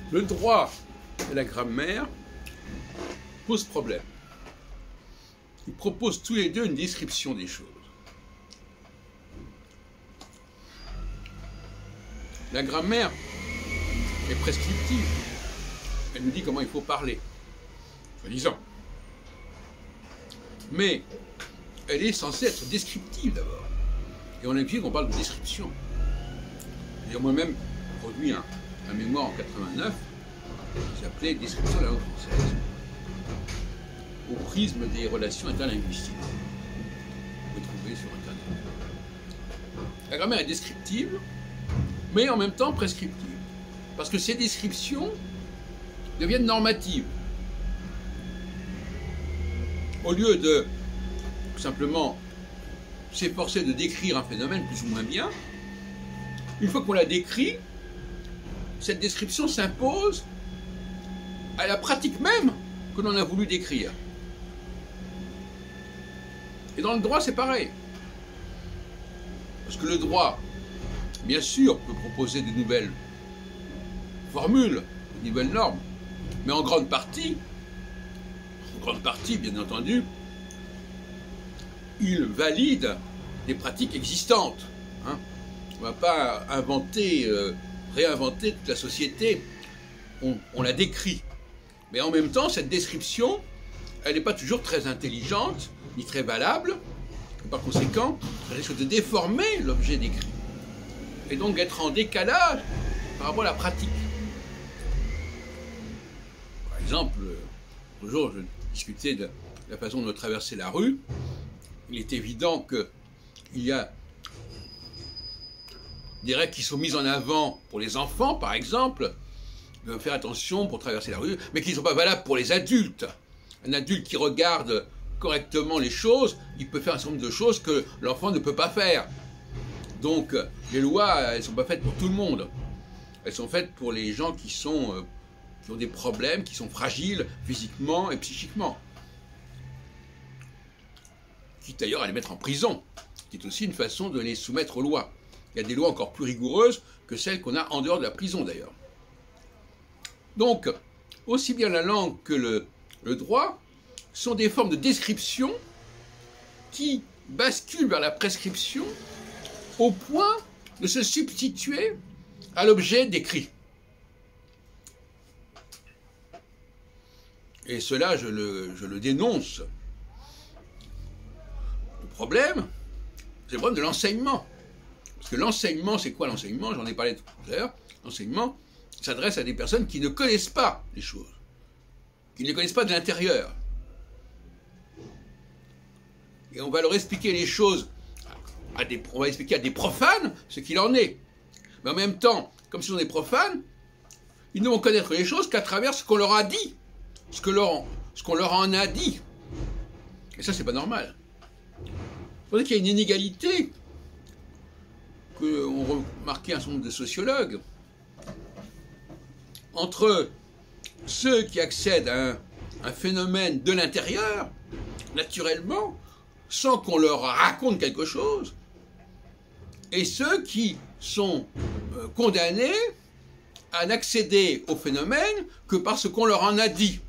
Le droit et la grammaire posent problème. Ils proposent tous les deux une description des choses. La grammaire est prescriptive. Elle nous dit comment il faut parler, soi-disant. Mais elle est censée être descriptive d'abord. Et on a l'habitude qu'on parle de description. Moi-même, j'ai produit un mémoire en 89 qui s'appelait Description de la langue française au prisme des relations interlinguistiques. Vous pouvez trouver sur Internet. La grammaire est descriptive, mais en même temps prescriptive. Parce que ces descriptions deviennent normatives. Au lieu de simplement s'efforcer de décrire un phénomène plus ou moins bien, une fois qu'on l'a décrit, cette description s'impose à la pratique même que l'on a voulu décrire. Et dans le droit, c'est pareil. Parce que le droit, bien sûr, peut proposer de nouvelles formules, de nouvelles normes, mais en grande partie, bien entendu, il valide des pratiques existantes. Hein. On ne va pas réinventer toute la société, on la décrit. Mais en même temps, cette description, elle n'est pas toujours très intelligente, ni très valable, et par conséquent, elle risque de déformer l'objet décrit, et donc d'être en décalage par rapport à la pratique. Par exemple, l'autre jour, je discutais de la façon de traverser la rue. Il est évident qu'il y a des règles qui sont mises en avant pour les enfants, par exemple, de faire attention pour traverser la rue, mais qui ne sont pas valables pour les adultes. Un adulte qui regarde correctement les choses, il peut faire un certain nombre de choses que l'enfant ne peut pas faire. Donc, les lois, elles ne sont pas faites pour tout le monde. Elles sont faites pour les gens qui ont des problèmes, qui sont fragiles physiquement et psychiquement. Quitte d'ailleurs à les mettre en prison, qui est aussi une façon de les soumettre aux lois. Il y a des lois encore plus rigoureuses que celles qu'on a en dehors de la prison d'ailleurs. Donc, aussi bien la langue que le droit sont des formes de description qui basculent vers la prescription au point de se substituer à l'objet décrit. Et cela, je le dénonce. Le problème, c'est le problème de l'enseignement. Parce que l'enseignement, c'est quoi l'enseignement? J'en ai parlé tout à l'heure. L'enseignement s'adresse à des personnes qui ne connaissent pas les choses, qui ne les connaissent pas de l'intérieur. Et on va leur expliquer les choses, on va expliquer à des profanes ce qu'il en est. Mais en même temps, comme ce sont des profanes, ils ne vont connaître les choses qu'à travers ce qu'on leur a dit, ce qu'on leur en a dit. Et ça, c'est pas normal. Vous voyez qu'il y a une inégalité qu'ont remarqué un certain nombre de sociologues entre ceux qui accèdent à un phénomène de l'intérieur, naturellement, sans qu'on leur raconte quelque chose, et ceux qui sont condamnés à n'accéder au phénomène que parce qu'on leur en a dit.